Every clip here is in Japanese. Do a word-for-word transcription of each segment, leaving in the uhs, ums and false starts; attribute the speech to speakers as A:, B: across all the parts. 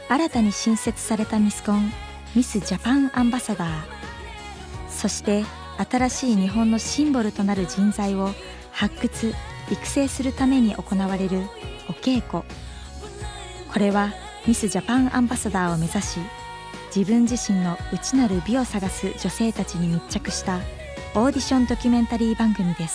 A: 新たに新設されたミスコン、ミスジャパンアンバサダー、そして新しい日本のシンボルとなる人材を発掘・育成するために行われるお稽古。これはミスジャパンアンバサダーを目指し、自分自身の内なる美を探す女性たちに密着したオーディションドキュメンタリー番組です。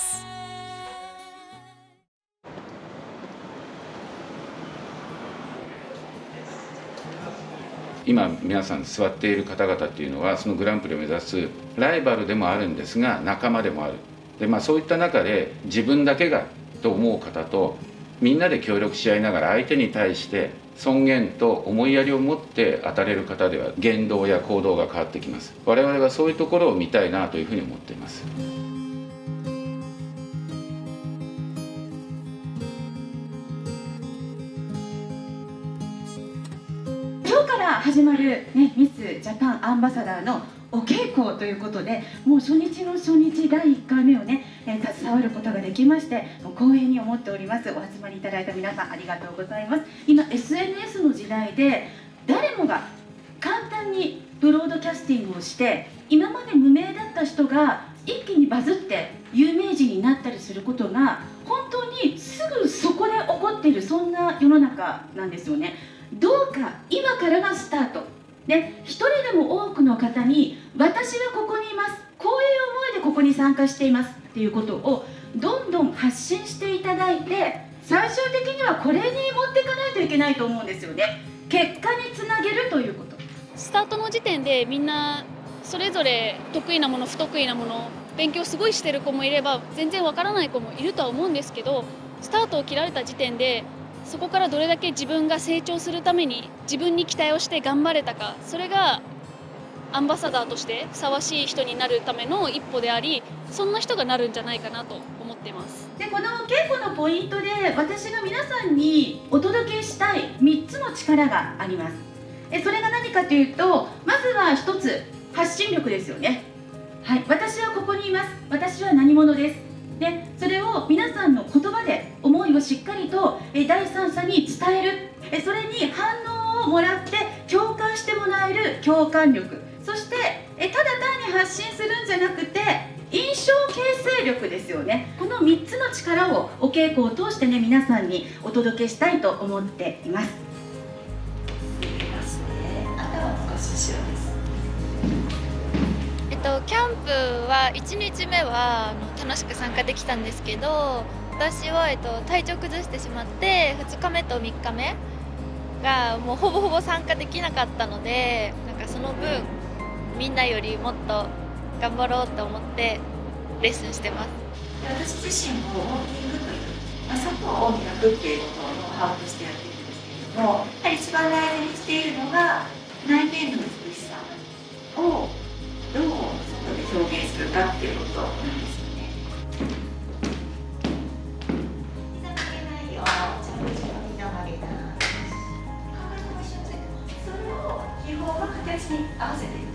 B: 今皆さん座っている方々っていうのは、そのグランプリを目指すライバルでもあるんですが、仲間でもある。で、まあ、そういった中で自分だけがと思う方と、みんなで協力し合いながら相手に対して尊厳と思いやりを持って当たれる方では、言動や行動が変わってきます。我々はそういうところを見たいなというふうに思っています。
C: 今日から始まる、ね、ミスジャパンアンバサダーのお稽古ということで、もう初日の初日だいいっかいめをね、えー、携わることができまして、光栄に思っております。お集まりいただいた皆さんありがとうございます。今 エスエヌエス の時代で、誰もが簡単にブロードキャスティングをして、今まで無名だった人が一気にバズって有名人になったりすることが本当にすぐそこで起こっている、そんな世の中なんですよね。どうか今からがスタートで、一人でも多くの方に私はここにいます、こういう思いでここに参加していますっていうことをどんどん発信していただいて、最終的にはこれに持っていかないといけないと思うんですよね。結果につなげるということ。
D: スタートの時点でみんなそれぞれ得意なもの不得意なもの、勉強すごいしてる子もいれば全然わからない子もいるとは思うんですけど、スタートを切られた時点でそこからどれだけ自分が成長するために自分に期待をして頑張れたか、それがアンバサダーとしてふさわしい人になるための一歩であり、そんな人がなるんじゃないかなと思っています。
C: で、この稽古のポイントで私が皆さんにお届けしたいみっつの力があります。えそれが何かというと、まずはひとつ、発信力ですよね。はい、私はここにいます、私は何者です。で、それを皆さんの言葉で思いをしっかりと第三者に伝える、それに反応をもらって共感してもらえる共感力、そしてただ単に発信するんじゃなくて印象形成力ですよね。このみっつの力をお稽古を通してね、皆さんにお届けしたいと思っています。
E: えっと、キャンプはいちにちめはあの楽しく参加できたんですけど、私は、えっと、体調崩してしまってふつかめとみっかめがもうほぼほぼ参加できなかったので、なんかその分みんなよりもっと頑張ろうと思ってレッスンしてます。
F: 私自身もウォーキングという、まあ、外を磨くっていうことをノウハウとしてやっているんですけれども、やはり一番大事にしているのが内面の美しさをどう外で表現するかっていうことなんですよね。膝曲げないよ、ちゃんと膝曲げない。体も一緒についてます。それを基本は形に合わせていく。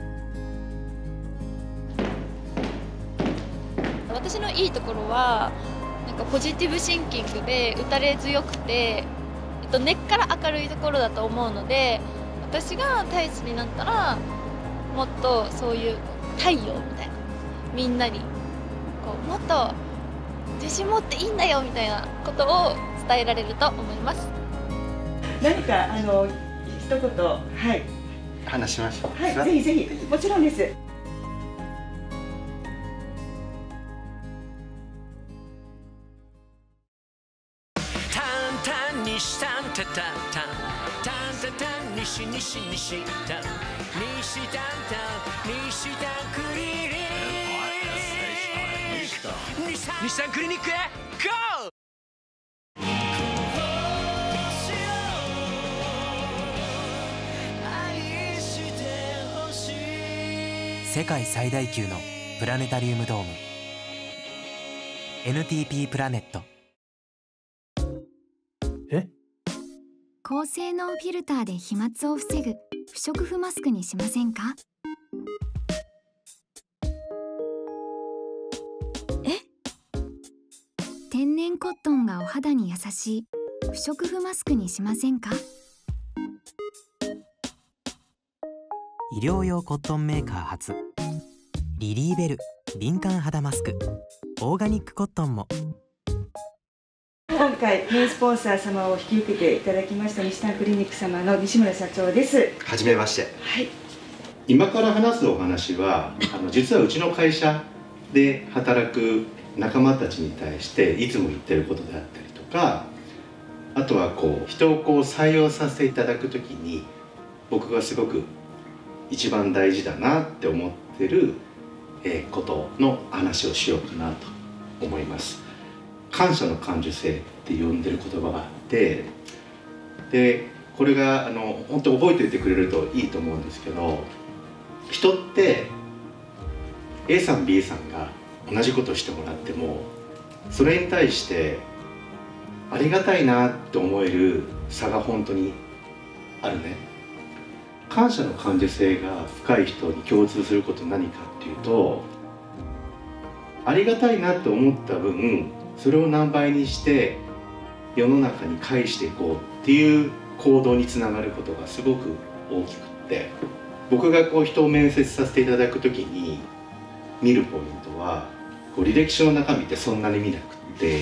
E: 私のいいところはなんかポジティブシンキングで打たれ強くて、えっと、根っから明るいところだと思うので、私が大使になったらもっとそういう太陽みたいな、みんなにこうもっと自信持っていいんだよみたいなことを伝えられると思います。
C: 何かあの一言、はい、
G: 話しましょう。
C: はい、ぜひぜひ、もちろんです。
H: 西タンタタタンタンタタン西西西タン西タンタン西タンクリニック西タンクリニックへゴー。
I: 世界最大級のプラネタリウムドーム エヌティーピー プラネット。
J: え？
K: 高性能フィルターで飛沫を防ぐ不織布マスクにしませんか？
A: え？
K: 天然コットンがお肌に優しい不織布マスクにしませんか？
I: 医療用コットンメーカー発リリーベル敏感肌マスク。オーガニックコットンも。
G: 今回メインスポンサー様を引き受けていただきました西丹クリニック様の西村社長です。
J: はじめまして。
G: はい。
J: 今から話すお話はあの実はうちの会社で働く仲間たちに対していつも言ってることであったりとか、あとはこう人をこう採用させていただくときに僕がすごく一番大事だなって思ってることの話をしようかなと思います。感謝の感受性って呼んでる言葉があって、でこれがあの本当覚えておいてくれるといいと思うんですけど、人って A さん B さんが同じことをしてもらってもそれに対してありがたいなって思える差が本当にあるね。感謝の感受性が深い人に共通することは何かっていうと、ありがたいなって思った分それを何倍にして世の中に返していこうっていう行動につながることがすごく大きくって、僕がこう人を面接させていただくときに見るポイントは、こう履歴書の中身ってそんなに見なくって、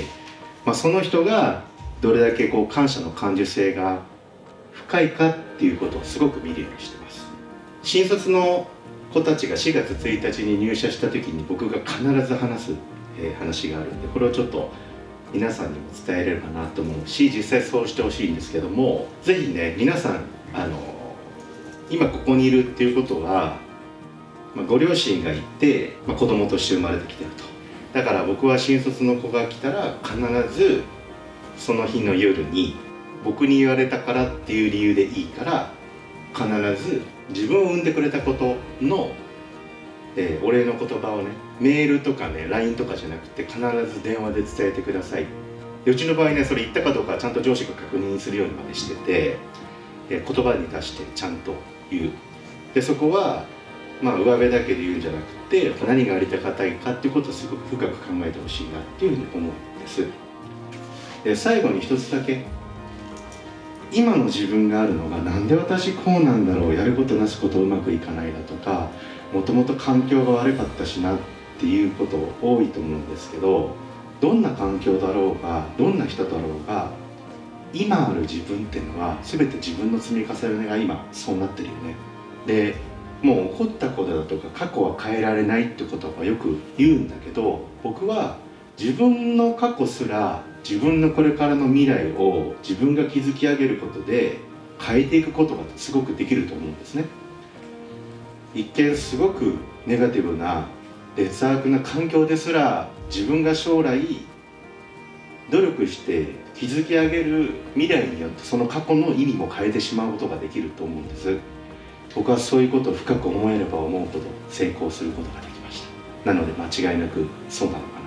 J: まあ、その人がどれだけこう感謝の感受性が深いかっていうことをすごく見るようにしてます。新卒の子たちがしがつついたちに入社した時に僕が必ず話す、えー、話があるんで、これをちょっと皆さんにも伝えれればなと思うし、実際そうしてほしいんですけども、ぜひね皆さんあの今ここにいるっていうことは、まあ、ご両親がいて、まあ、子供として生まれてきてると。だから僕は新卒の子が来たら必ずその日の夜に僕に言われたからっていう理由でいいから必ず自分を産んでくれたことの、えー、お礼の言葉をね、メールとかね ライン とかじゃなくて必ず電話で伝えてください。でうちの場合ねそれ言ったかどうかちゃんと上司が確認するようにまでしてて、えー、言葉に出してちゃんと言う。でそこはまあ上辺だけで言うんじゃなくて何がありがたいかっていうことをすごく深く考えてほしいなっていうふうに思うんです。で最後に一つだけ、今の自分があるのがなんで私こうなんだろう、やることなすことうまくいかないだとか、もともと環境が悪かったしなっていうこと多いと思うんですけど、どんな環境だろうがどんな人だろうが今ある自分っていうのは全て自分の積み重ねが今そうなってるよね。でもう起こったことだとか過去は変えられないってことはよく言うんだけど、僕は自分の過去すら自分のこれからの未来を自分が築き上げることで変えていくことがすごくできると思うんですね。一見すごくネガティブな劣悪な環境ですら自分が将来努力して築き上げる未来によってその過去の意味も変えてしまうことができると思うんです。僕はそういうことを深く思えれば思うほど成功することができました。なので間違いなくそうなのかな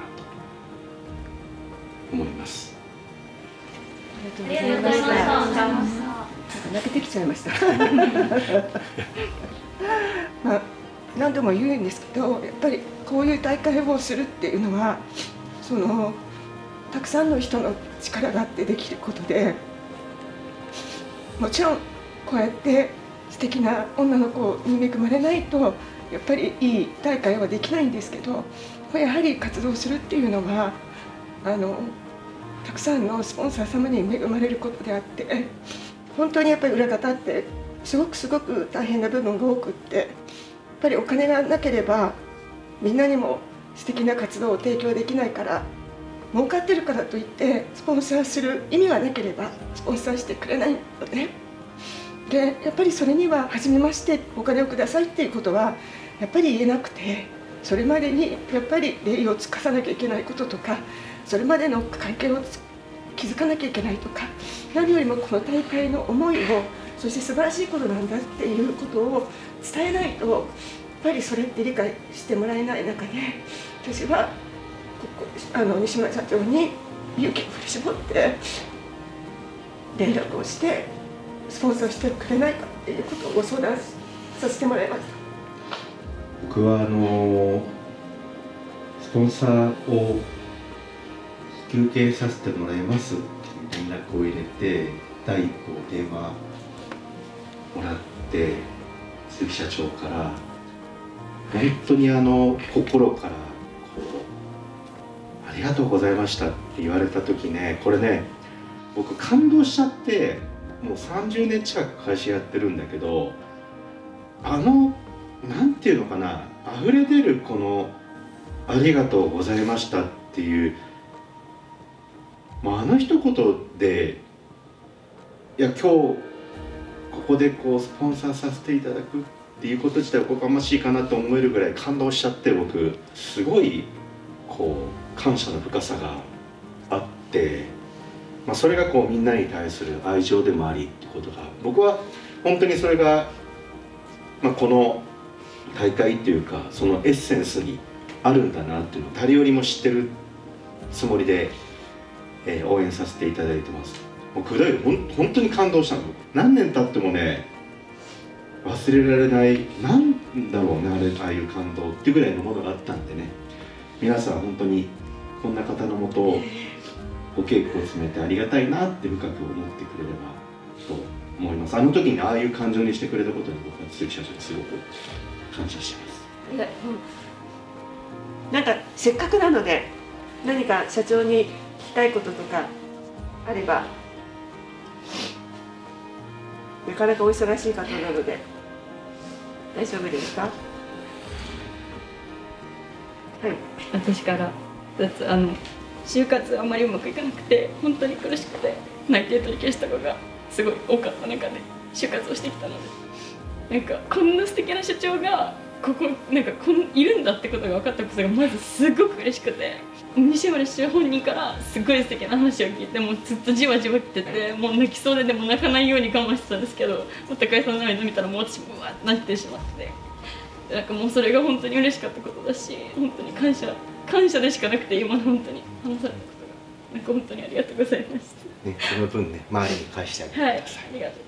J: と思います。
G: ありがとうございました。泣けてきちゃいました。まあ何度も言うんですけど、やっぱりこういう大会をするっていうのはそのたくさんの人の力があってできることで、もちろんこうやって素敵な女の子に恵まれないとやっぱりいい大会はできないんですけど、やはり活動するっていうのはあのたくさんのスポンサー様に恵まれることであって、本当にやっぱり裏方ってすごくすごく大変な部分が多くって、やっぱりお金がなければみんなにも素敵な活動を提供できないから、儲かってるからといってスポンサーする意味がなければスポンサーしてくれないのね。でやっぱりそれには初めましてお金をくださいっていうことはやっぱり言えなくて、それまでにやっぱり礼を尽かさなきゃいけないこととか、それまでの関係を築かなきゃいけないとか、何よりもこの大会の思いを、そして素晴らしいことなんだっていうことを伝えないと、やっぱりそれって理解してもらえない中で、私はここあの西村社長に勇気を振り絞って連絡をしてスポンサーしてくれないかっていうことをご相談させてもらいました。
J: 僕はあのスポンサーを引き受けさせてもらいますっていう連絡を入れて、第一歩電話もらって鈴木社長から本当にあの心からこう「ありがとうございました」って言われた時ね、これね僕感動しちゃって、もうさんじゅうねん近く会社やってるんだけど、あのなんていうのかな、溢れ出るこの「ありがとうございました」っていう、もうあの一言で、いや今日ここでこうスポンサーさせていただくっていうこと自体おこがましいかなと思えるぐらい感動しちゃって、僕すごいこう感謝の深さがあって、まあ、それがこうみんなに対する愛情でもありってことが、僕は本当にそれが、まあ、この大会っていうかそのエッセンスにあるんだなっていうのを誰よりも知ってるつもりで、えー、応援させていただいてます。もうくどいほん本当に感動したの。何年経ってもね忘れられない、なんだろうね、あれああいう感動っていうぐらいのものがあったんでね、皆さん本当にこんな方のもとをお稽古を詰めてありがたいなって深く思ってくれればと思います。あの時にああいう感情にしてくれたことに僕は鈴木社長にすごく感謝してます。
G: いや、うん、なんかせっかくなので何か社長に聞きたいこととかあれば。なかなかお忙しい方なので大丈夫ですか？はい。
L: 私からあの就活あんまりうまくいかなくて本当に苦しくて内定取り消した子がすごい多かった中で就活をしてきたので、なんかこんな素敵な社長がここなんかこんいるんだってことが分かったことがまずすごく嬉しくて、西村社長本人からすごい素敵な話を聞いて、もうずっとじわじわきてて、もう泣きそうででも泣かないように我慢してたんですけど、高井さんの涙見たらもう私うわって泣いてしまって、なんかもうそれが本当に嬉しかったことだし、本当に感謝感謝でしかなくて、今の本当に話されたことがなんか本当にありがとうございました。
J: ね、その分ね周りに返してあげてください。
L: はい、ありがとう。